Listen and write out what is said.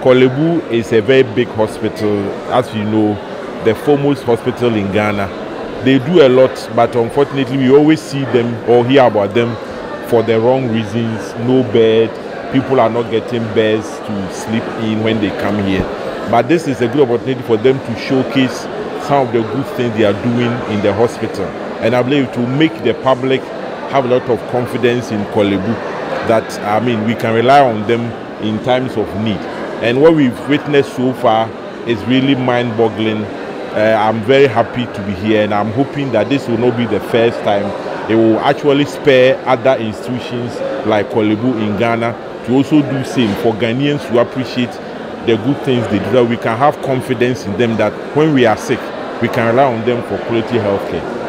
Korle Bu is a very big hospital, as you know, the foremost hospital in Ghana. They do a lot, but unfortunately we always see them or hear about them for the wrong reasons. No bed, people are not getting beds to sleep in when they come here. But this is a good opportunity for them to showcase some of the good things they are doing in the hospital. And I believe to make the public have a lot of confidence in Korle Bu, that we can rely on them in times of need. And what we've witnessed so far is really mind-boggling. I'm very happy to be here, and I'm hoping that this will not be the first time. It will actually spur other institutions like Korle Bu in Ghana to also do the same for Ghanaians who appreciate the good things they do, that we can have confidence in them, that when we are sick, we can rely on them for quality health care.